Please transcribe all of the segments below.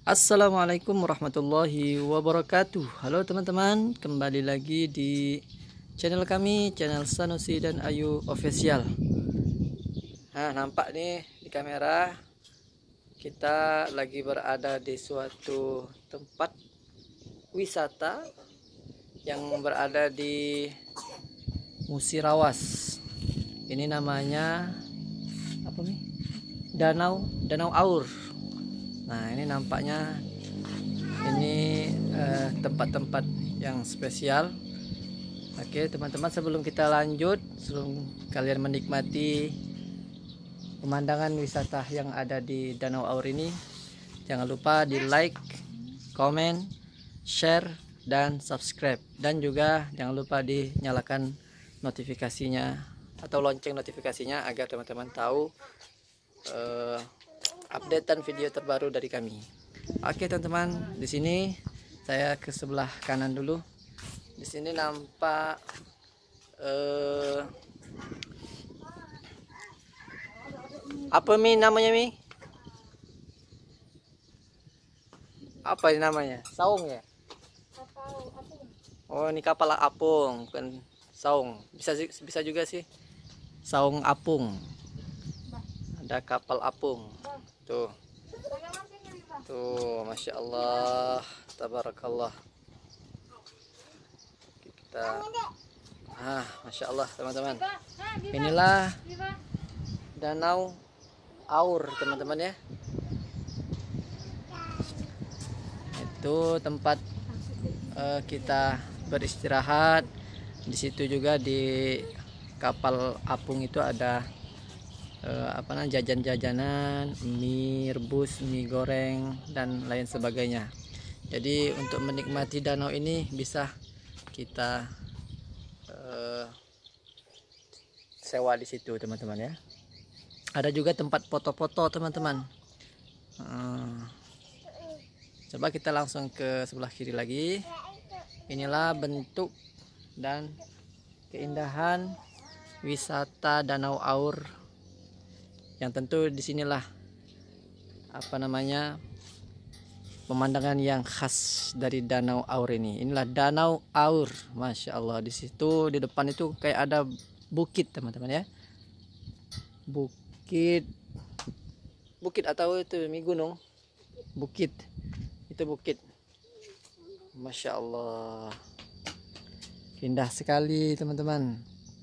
Assalamualaikum warahmatullahi wabarakatuh. Halo teman-teman, kembali lagi di channel kami, channel Sanusi dan Ayu Official. Nah, nampak nih di kamera kita lagi berada di suatu tempat wisata yang berada di Musirawas. Ini namanya apa nih? Danau Aur. Nah, ini nampaknya ini tempat-tempat yang spesial. Oke teman-teman, sebelum kita lanjut, sebelum kalian menikmati pemandangan wisata yang ada di Danau Aur ini, jangan lupa di like, komen, share, dan subscribe. Dan juga jangan lupa dinyalakan notifikasinya atau lonceng notifikasinya agar teman-teman tahu updatean video terbaru dari kami. Oke teman-teman, di sini saya ke sebelah kanan dulu. Di sini nampak apa namanya Apa ini namanya? Saung ya? Oh, ini kapal apung, bukan saung. Bisa juga sih. Saung apung. Ada kapal apung. Tuh. Tuh, Masya Allah, tabarakallah. Kita Masya Allah teman-teman. Inilah Danau Aur teman-teman ya. Itu tempat kita beristirahat. Di situ juga di kapal apung itu ada jajan-jajanan, mie rebus, mie goreng, dan lain sebagainya. Jadi untuk menikmati danau ini bisa kita sewa di situ teman-teman ya. Ada juga tempat foto-foto teman-teman. Coba kita langsung ke sebelah kiri lagi. Inilah bentuk dan keindahan wisata Danau Aur, yang tentu disinilah pemandangan yang khas dari Danau Aur ini. Inilah Danau Aur, Masya Allah. Di situ di depan itu kayak ada bukit teman-teman ya, bukit atau itu gunung, bukit, itu bukit. Masya Allah, indah sekali teman-teman.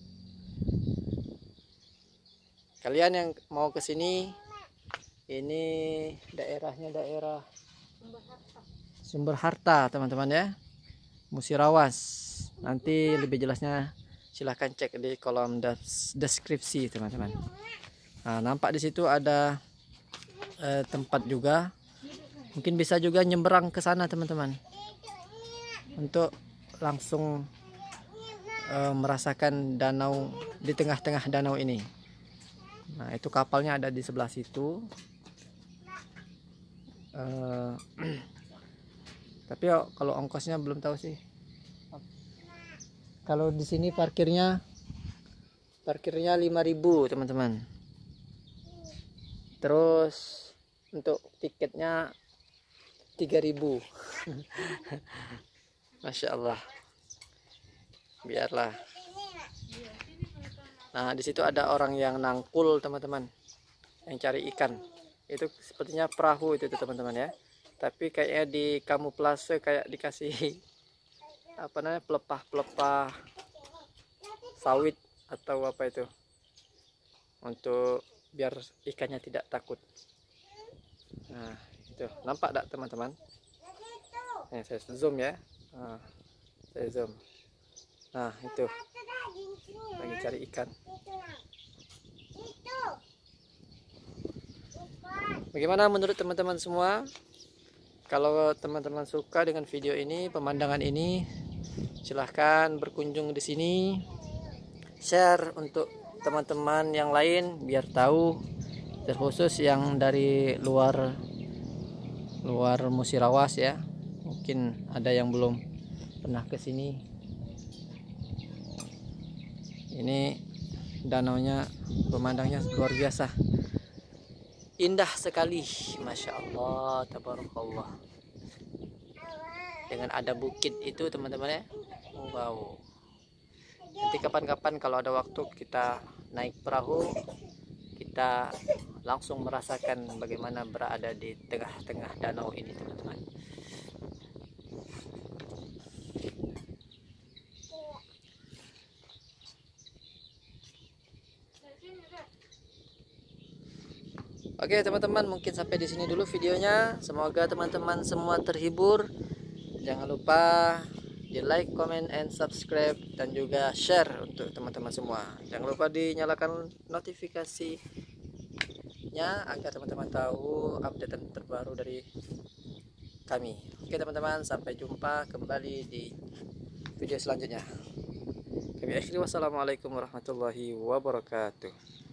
Kalian yang mau ke sini, ini daerahnya daerah Sumber Harta teman-teman ya, Musirawas. Nanti lebih jelasnya silahkan cek di kolom deskripsi teman-teman. Nah, nampak di situ ada tempat juga, mungkin bisa juga nyebrang ke sana teman-teman untuk langsung merasakan danau di tengah-tengah danau ini. Nah, itu kapalnya ada di sebelah situ. Tapi kalau ongkosnya belum tahu sih. Kalau di sini parkirnya 5.000 teman-teman. Terus untuk tiketnya 3.000. Masya Allah. Biarlah. Nah, di situ ada orang yang nangkul teman-teman, yang cari ikan. Itu sepertinya perahu itu teman-teman ya. Tapi kayaknya di kamuflase, kayak dikasih pelepah sawit atau apa itu, untuk biar ikannya tidak takut. Nah, itu nampak tak teman-teman? Saya zoom ya. Saya zoom. Nah, itu lagi cari ikan. Bagaimana menurut teman-teman semua? Kalau teman-teman suka dengan video ini, pemandangan ini, silahkan berkunjung di sini, share untuk teman-teman yang lain biar tahu, terkhusus yang dari luar Musirawas ya. Mungkin ada yang belum pernah ke sini. Ini danaunya, pemandangnya luar biasa. indah sekali, masya Allah, tabarakallah. Dengan ada bukit itu teman-teman ya, wow. Nanti kapan-kapan kalau ada waktu kita naik perahu, kita langsung merasakan bagaimana berada di tengah-tengah danau ini teman-teman. Oke teman-teman, mungkin sampai di sini dulu videonya. Semoga teman-teman semua terhibur. Jangan lupa di like, comment, and subscribe, dan juga share untuk teman-teman semua. Jangan lupa dinyalakan notifikasinya agar teman-teman tahu update terbaru dari kami. Oke teman-teman, sampai jumpa kembali di video selanjutnya. Kami akhiri, wassalamualaikum warahmatullahi wabarakatuh.